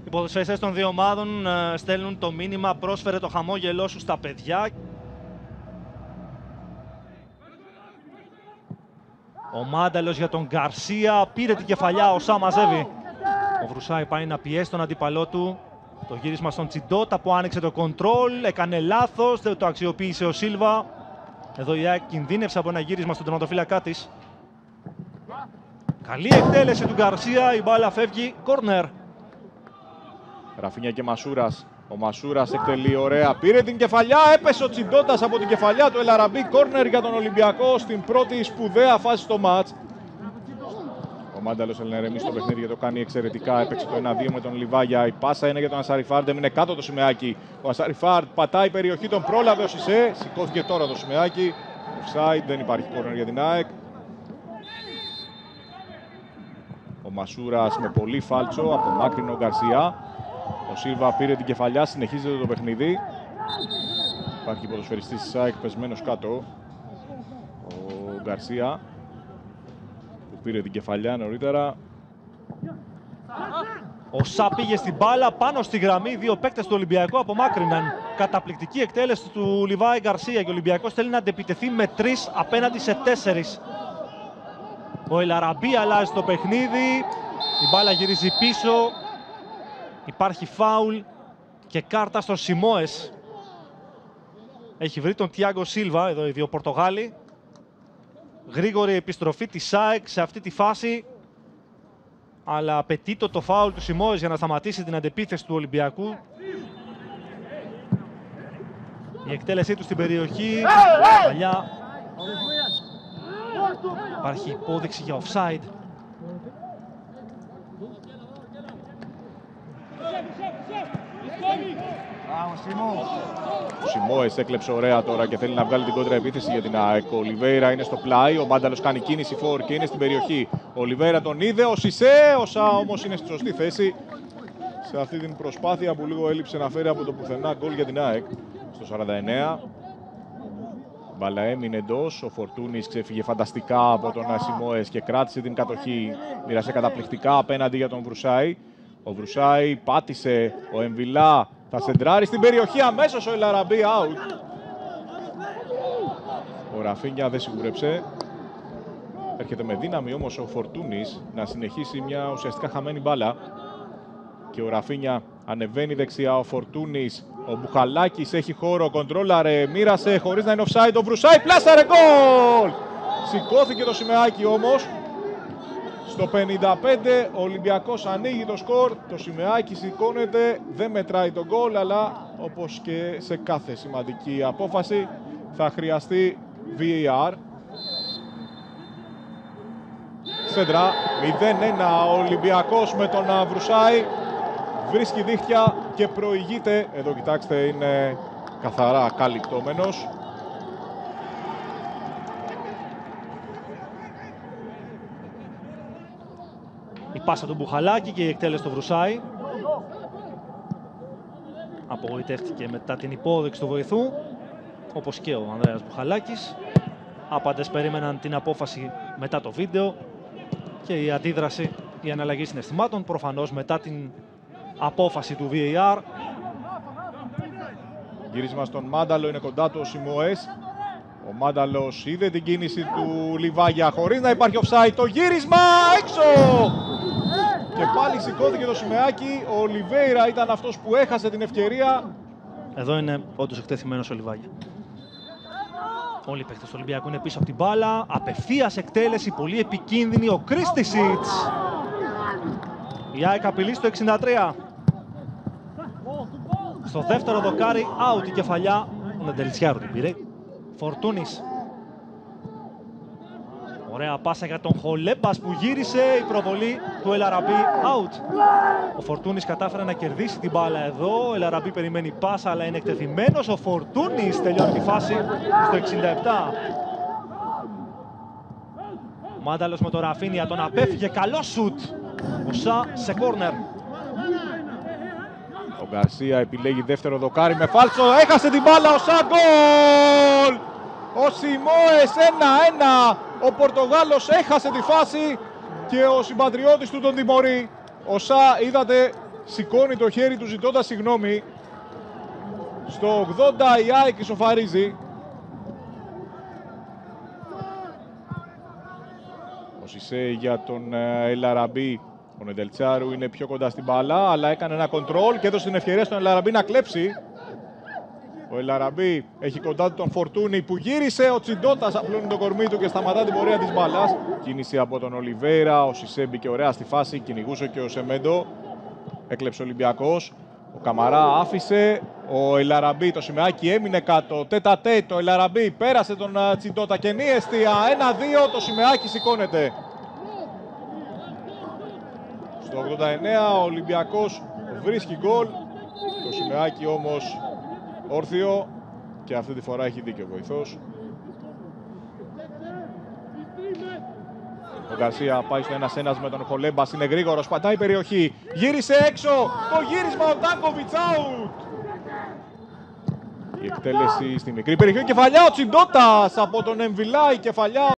Οι ποδοσφαιριστές των δύο ομάδων στέλνουν το μήνυμα «Πρόσφερε το χαμόγελό σου στα παιδιά». Ο Μάνταλος για τον Γκαρσία, πήρε την κεφαλιά, ο Σα μαζεύει. Ο Βρουσάη πάει να πιέσει τον αντίπαλό του. Το γύρισμα στον Τσιντότα που άνοιξε το κοντρόλ, έκανε λάθος, δεν το αξιοποίησε ο Σίλβα. Εδώ η ΑΕΚ κινδύνευσε από ένα γύρισμα στον τερματοφύλακά της. Καλή εκτέλεση του Γκαρσία, η μπάλα φεύγει, κόρνερ. Ραφίνια και Μασούρας. Ο Μασούρας εκτελεί ωραία, πήρε την κεφαλιά, έπεσε ο Τσιντότας από την κεφαλιά του Ελαραμπή. Κόρνερ για τον Ολυμπιακό στην πρώτη σπουδαία φάση στο μάτς. Ο Μάνταλος θέλει να ηρεμήσει το παιχνίδι και το κάνει εξαιρετικά. Έπαιξε το 1-2 με τον Λιβάγια. Η πάσα είναι για τον Ασαριφάρντ, έμεινε κάτω το σημαίακι. Ο Ασαριφάρντ πατάει περιοχή, τον πρόλαβε ο Σισέ. Σηκώθηκε τώρα το σημαίακι. Offside, δεν υπάρχει κόρνερ για την ΑΕΚ. Ο Μασούρας με πολύ φάλτσο, απομάκρυνε ο Γκαρσία. Ο Σίλβα πήρε την κεφαλιά, συνεχίζεται το παιχνίδι. Υπάρχει ποδοσφαιριστής της ΑΕΚ πεσμένος κάτω. Ο Γκαρσία που πήρε την κεφαλιά νωρίτερα. Ο Σα πήγε στην μπάλα πάνω στη γραμμή, δύο παίκτες του Ολυμπιακού απομάκρυναν. Καταπληκτική εκτέλεση του Λιβάη Γκαρσία και ο Ολυμπιακός θέλει να αντεπιτεθεί με 3 απέναντι σε 4. Ο Ελαραμπή αλλάζει το παιχνίδι, η μπάλα γυρίζει πίσω. Υπάρχει φάουλ και κάρτα στο Σιμόες. Έχει βρει τον Τιάγκο Σίλβα, εδώ οι δύο Πορτογάλοι. Γρήγορη επιστροφή της ΑΕΚ σε αυτή τη φάση. Αλλά απαιτεί το φάουλ του Σιμόες για να σταματήσει την αντεπίθεση του Ολυμπιακού. Η εκτέλεσή του στην περιοχή. Παλιά. Υπάρχει υπόδειξη για offside. Ο Σιμόες έκλεψε ωραία τώρα και θέλει να βγάλει την κόντρα επίθεση για την ΑΕΚ. Ο Ολιβέιρα είναι στο πλάι, ο Μάνταλος κάνει κίνηση φορ και είναι στην περιοχή. Ο Ολιβέιρα τον είδε, ο Σισέ, ο Σα όμως είναι στη σωστή θέση. Σε αυτή την προσπάθεια που λίγο έλειψε να φέρει από το πουθενά γκολ για την ΑΕΚ. Στο 49. Μπάλα έμεινε εντός, ο Φορτούνης ξέφυγε φανταστικά από τον Σιμόες και κράτησε την κατοχή. Μοίρασε καταπληκτικά απέναντι για τον Βρουσάη. Ο Βρουσάη πάτησε, ο Εμβιλά θα σεντράρει στην περιοχή, αμέσως ο Ελαραμπή out. Ο Ραφίνια δεν σιγουρέψε. Έρχεται με δύναμη όμως ο Φορτούνης να συνεχίσει μια ουσιαστικά χαμένη μπάλα. Και ο Ραφίνια ανεβαίνει δεξιά, ο Φορτούνης, ο Μπουχαλάκης έχει χώρο, κοντρόλαρε, μοίρασε χωρίς να είναι offside, ο Βρουσάη πλάσαρε γκολ! Σηκώθηκε το σημαίακι όμως. Στο 55 ο Ολυμπιακός ανοίγει το σκορ, το σημαίακι σηκώνεται, δεν μετράει τον γκολ, αλλά όπως και σε κάθε σημαντική απόφαση θα χρειαστεί VAR. Σέντρα, 0-1 ο Ολυμπιακός με τον Βρουσάη, βρίσκει δίχτυα και προηγείται. Εδώ κοιτάξτε, είναι καθαρά καλυπτόμενος. Η πάσα του Μπουχαλάκη και η εκτέλεση του Βρουσάη. Απογοητεύτηκε μετά την υπόδειξη του βοηθού, όπως και ο Ανδρέας Μπουχαλάκης. Άπαντες περίμεναν την απόφαση μετά το βίντεο και η αντίδραση, η αναλλαγή συναισθημάτων, προφανώς μετά την απόφαση του VAR. Γύρισμα στον Μάνταλο, είναι κοντά του ο Σιμόες. Ο Μάνταλος είδε την κίνηση του Λιβάγια χωρίς να υπάρχει offside. Το γύρισμα έξω! Και πάλι σηκώθηκε το σημαίακι. Ο Ολιβέιρα ήταν αυτός που έχασε την ευκαιρία. Εδώ είναι όντως εκτεθειμένος ο Λιβάγια. Όλοι οι παίκτες του Ολυμπιακού είναι πίσω από την μπάλα. Απευθείας εκτέλεση, πολύ επικίνδυνη. Ο Κρίστισιτς. Η ΑΕΚ απειλεί στο 63. Στο δεύτερο δοκάρι, out η κεφαλιά. Ο Νεντελιτσιάρου την πήρε. Φορτούνης. Ωραία πάσα για τον Χολέμπας που γύρισε, η προβολή του Ελαραμπή out. Ο Φορτούνης κατάφερε να κερδίσει την μπάλα εδώ, ο Ελαραμπή περιμένει πάσα αλλά είναι εκτεθειμένος. Ο Φορτούνης τελειώνει τη φάση στο 67. Ο Μάνταλος με τον Ραφίνια, τον απέφυγε, καλό σουτ. Ο Σα σε κόρνερ. Ο Γκαρσία επιλέγει δεύτερο δοκάρι με φάλτσο, έχασε την μπάλα, ο Σα γκολ! Ο Σιμόες 1-1, ο Πορτογάλος έχασε τη φάση και ο συμπατριώτης του τον τιμωρεί. Ο Σα, είδατε, σηκώνει το χέρι του ζητώντας συγγνώμη. Στο 80 η ΑΕΚ ισοφαρίζει. Ο Σισέ για τον Ελαραμπή. Ο Νεντελτσάρου είναι πιο κοντά στην μπάλα, αλλά έκανε ένα κοντρόλ και έδωσε την ευκαιρία στον Ελαραμπή να κλέψει. Ο Ελαραμπή έχει κοντά του τον Φορτούνη που γύρισε. Ο Τσιντότας απλώνει το κορμί του και σταματά την πορεία της μπάλας. Κίνηση από τον Ολιβέιρα. Ο Σισέ μπήκε ωραία στη φάση. Κυνηγούσε και ο Σεμέντο. Έκλεψε ο Ολυμπιακός. Ο Καμαρά άφησε. Ο Ελαραμπή, το Σιμεάκι έμεινε κάτω. Τέτα-τέτ. Ο Ελαραμπή πέρασε τον Τσιντότα. Κενή εστία. 1-2. Το Σιμεάκι σηκώνεται. Στο 89 ο Ολυμπιακός βρίσκει γκολ. Το Σιμεάκι όμως όρθιο και αυτή τη φορά έχει δίκιο ο βοηθός. Ο Γκαρσία πάει στο 1-1 με τον Χολέμπας, είναι γρήγορος, πατάει περιοχή, γύρισε έξω, το γύρισμα ο Ντάνκοβιτς out. Η εκτέλεση στη μικρή περιοχή, κεφαλιά ο Τσιντότας από τον Εμβιλά, η κεφαλιά